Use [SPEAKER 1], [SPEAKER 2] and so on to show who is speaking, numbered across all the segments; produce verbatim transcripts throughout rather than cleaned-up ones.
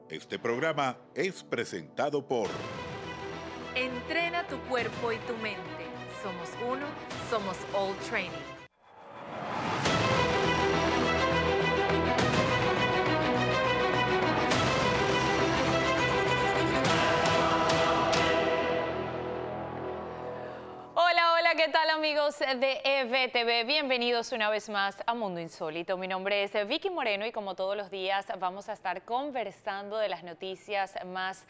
[SPEAKER 1] Este programa es presentado por...
[SPEAKER 2] Entrena tu cuerpo y tu mente. Somos uno, somos All Training. Hola, hola, ¿qué tal amigos de E V T V? Bienvenidos una vez más a Mundo Insólito. Mi nombre es Vicky Moreno y como todos los días vamos a estar conversando de las noticias más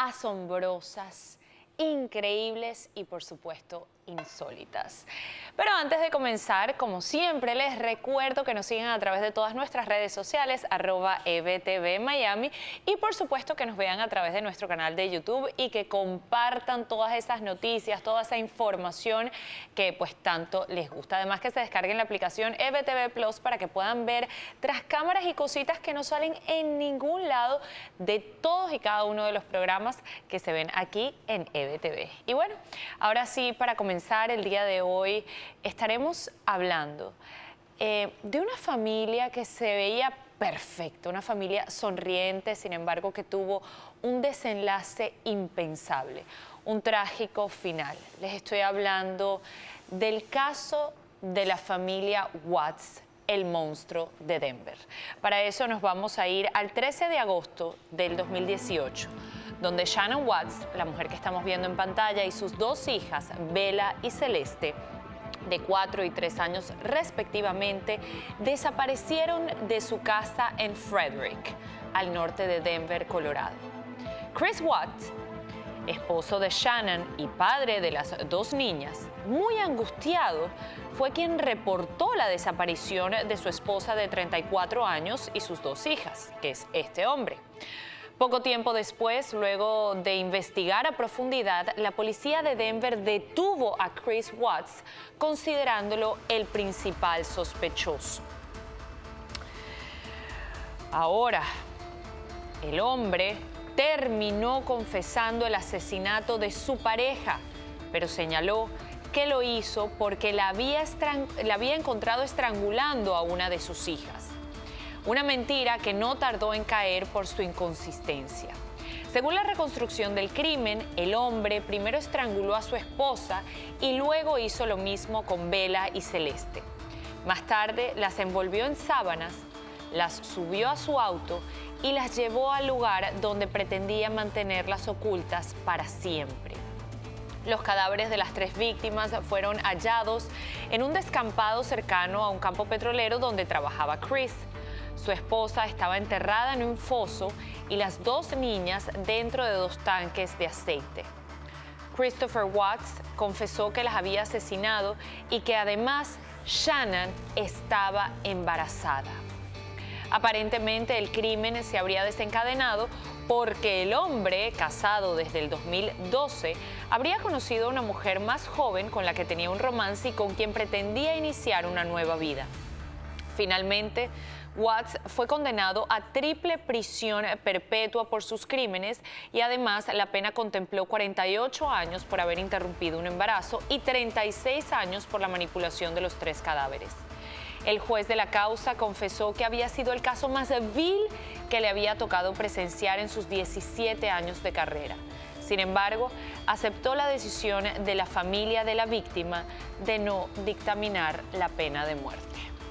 [SPEAKER 2] asombrosas, increíbles y por supuesto insólitas. Pero antes de comenzar, como siempre, les recuerdo que nos sigan a través de todas nuestras redes sociales, arroba E V T V Miami, y por supuesto que nos vean a través de nuestro canal de YouTube y que compartan todas esas noticias, toda esa información que pues tanto les gusta. Además que se descarguen la aplicación E V T V Plus para que puedan ver tras cámaras y cositas que no salen en ningún lado de todos y cada uno de los programas que se ven aquí en E V T V. Y bueno, ahora sí, para comenzar el día de hoy, estaremos hablando eh, de una familia que se veía perfecta, una familia sonriente, sin embargo que tuvo un desenlace impensable, un trágico final. Les estoy hablando del caso de la familia Watts, el monstruo de Denver. Para eso nos vamos a ir al trece de agosto del dos mil dieciocho, donde Shannon Watts, la mujer que estamos viendo en pantalla, y sus dos hijas, Bella y Celeste, de cuatro y tres años respectivamente, desaparecieron de su casa en Frederick, al norte de Denver, Colorado. Chris Watts, esposo de Shannon y padre de las dos niñas, muy angustiado, fue quien reportó la desaparición de su esposa de treinta y cuatro años y sus dos hijas, que es este hombre. Poco tiempo después, luego de investigar a profundidad, la policía de Denver detuvo a Chris Watts, considerándolo el principal sospechoso. Ahora, el hombre terminó confesando el asesinato de su pareja, pero señaló que lo hizo porque la había, la había encontrado estrangulando a una de sus hijas. Una mentira que no tardó en caer por su inconsistencia. Según la reconstrucción del crimen, el hombre primero estranguló a su esposa y luego hizo lo mismo con Bella y Celeste. Más tarde las envolvió en sábanas, las subió a su auto y las llevó al lugar donde pretendía mantenerlas ocultas para siempre. Los cadáveres de las tres víctimas fueron hallados en un descampado cercano a un campo petrolero donde trabajaba Chris. Su esposa estaba enterrada en un foso y las dos niñas dentro de dos tanques de aceite. Christopher Watts confesó que las había asesinado y que además Shannon estaba embarazada. Aparentemente el crimen se habría desencadenado porque el hombre, casado desde el dos mil doce, habría conocido a una mujer más joven con la que tenía un romance y con quien pretendía iniciar una nueva vida. Finalmente, Watts fue condenado a triple prisión perpetua por sus crímenes y además la pena contempló cuarenta y ocho años por haber interrumpido un embarazo y treinta y seis años por la manipulación de los tres cadáveres. El juez de la causa confesó que había sido el caso más vil que le había tocado presenciar en sus diecisiete años de carrera. Sin embargo, aceptó la decisión de la familia de la víctima de no dictaminar la pena de muerte.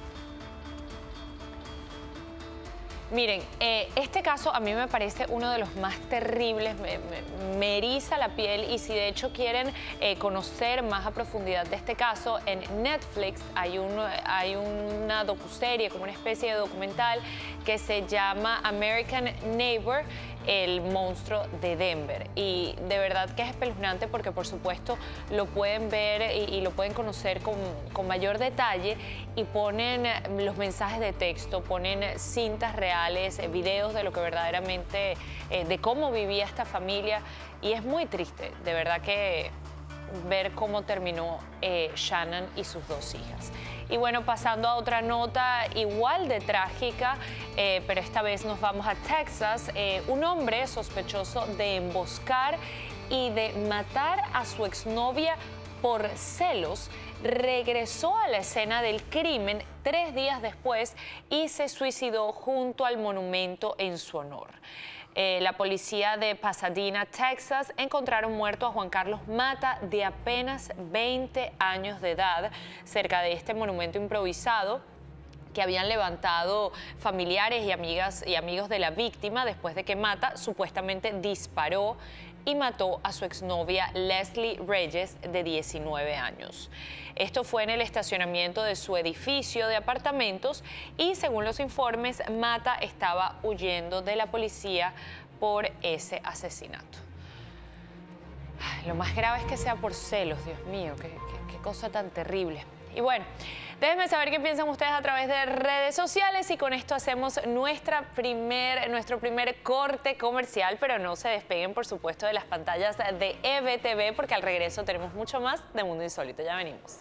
[SPEAKER 2] Miren, eh, este caso a mí me parece uno de los más terribles, me, me, me eriza la piel, y si de hecho quieren eh, conocer más a profundidad de este caso, en Netflix hay, un, hay una docuserie, como una especie de documental que se llama American Neighbor, el monstruo de Denver, y de verdad que es espeluznante porque por supuesto lo pueden ver y, y lo pueden conocer con, con mayor detalle, y ponen los mensajes de texto, ponen cintas reales, videos de lo que verdaderamente, eh, de cómo vivía esta familia, y es muy triste, de verdad que ver cómo terminó eh, Shannon y sus dos hijas. Y bueno, pasando a otra nota igual de trágica, eh, pero esta vez nos vamos a Texas. Eh, un hombre sospechoso de emboscar y de matar a su exnovia por celos regresó a la escena del crimen tres días después y se suicidó junto al monumento en su honor. Eh, la policía de Pasadena, Texas, encontraron muerto a Juan Carlos Mata, de apenas veinte años de edad, cerca de este monumento improvisado que habían levantado familiares y amigas y amigos de la víctima después de que Mata supuestamente disparó y mató a su exnovia Leslie Reyes, de diecinueve años. Esto fue en el estacionamiento de su edificio de apartamentos y, según los informes, Mata estaba huyendo de la policía por ese asesinato. Lo más grave es que sea por celos, Dios mío, qué, qué, qué cosa tan terrible. Y bueno, déjenme saber qué piensan ustedes a través de redes sociales y con esto hacemos nuestra primer, nuestro primer corte comercial, pero no se despeguen, por supuesto, de las pantallas de E V T V porque al regreso tenemos mucho más de Mundo Insólito. Ya venimos.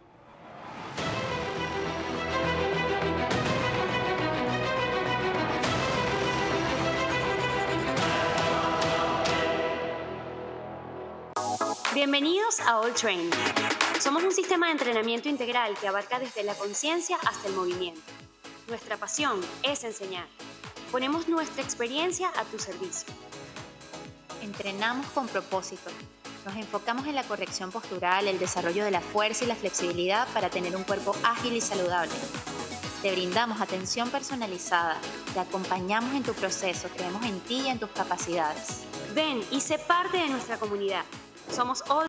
[SPEAKER 3] Bienvenidos a All Train. Somos un sistema de entrenamiento integral que abarca desde la conciencia hasta el movimiento. Nuestra pasión es enseñar. Ponemos nuestra experiencia a tu servicio.
[SPEAKER 4] Entrenamos con propósito. Nos enfocamos en la corrección postural, el desarrollo de la fuerza y la flexibilidad para tener un cuerpo ágil y saludable. Te brindamos atención personalizada, te acompañamos en tu proceso, creemos en ti y en tus capacidades.
[SPEAKER 3] Ven y sé parte de nuestra comunidad. Somos All